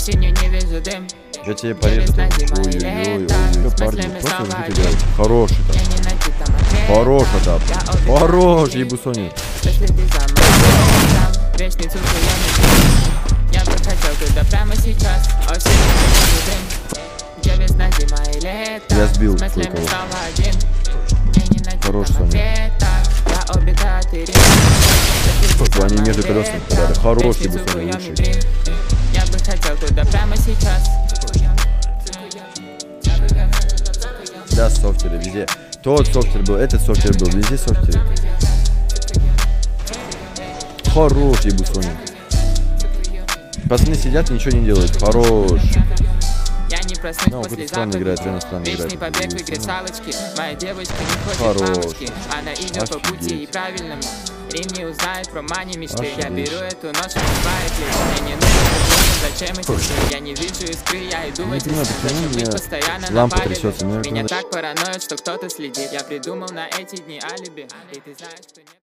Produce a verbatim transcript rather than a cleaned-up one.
осенью не вижу дым. Я тебе порежу там. Ой-ой-ой, ой, парни, просто ждите делать. Хороший там. Хороший там. Хорош, ебу Соню. Я бы хотел туда прямо сейчас. Осенью не вижу дым. Где весна, зима и лето. Я сбил с мыслями кое-кого. стал один. Я не найду Хорош, там Соня. ответа. Я обитатель. Они между колесами подали. Хорош, ебу Соня, лучший. Я бы хотел туда прямо сейчас. Да, софтеры везде. Тот софтер был, этот софтер был, везде софтеры. Хорош, ебу Соня. Пацаны сидят, ничего не делают. Хорош. Я не проснусь Ну, после какой-то странный запада. играет, реально странный Вечный играет. побег в игре салочки. Моя девочка не Хорош. хочет мамочки. Она идет по пути Офигеть. и правильному. Рим не узнает про мани мечты. Я Офигеть. беру эту ношу, бывает лишь. Мне не нужно думать, зачем эти сны. Я не вижу искры, я иду в эти понимаю, сны. почему Зачем мне быть постоянно на лампа палеве? трясется, мне Меня надо- так параноит, что кто-то следит. Я придумал на эти дни алиби. И ты знаешь, что нет.